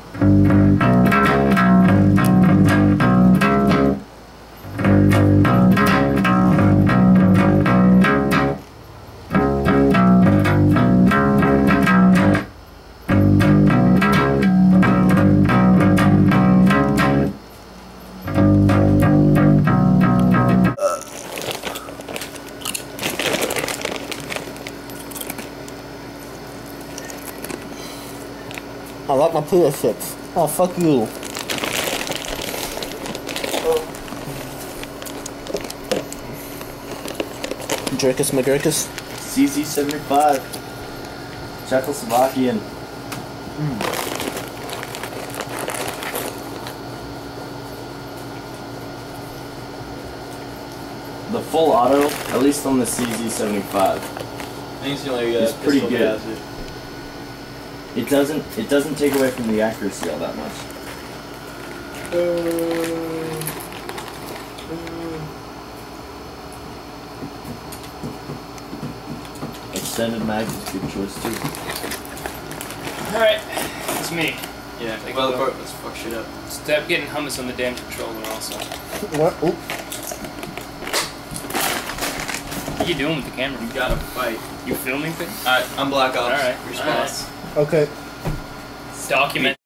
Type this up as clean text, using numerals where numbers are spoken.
I like my potato chips. Oh, fuck you. Jerkus McGurkus. CZ75. Czechoslovakian. The full auto, at least on the CZ75, I think it's the only it's pretty good. It. It doesn't take away from the accuracy all that much. Extended mag is a good choice too. Alright, it's me. Yeah, well, let's fuck shit up. Stop getting hummus on the damn controller also. What? Oop. What are you doing with the camera? You gotta fight. You filming things? Alright, I'm Black Ops. Alright. Response. Okay. Document.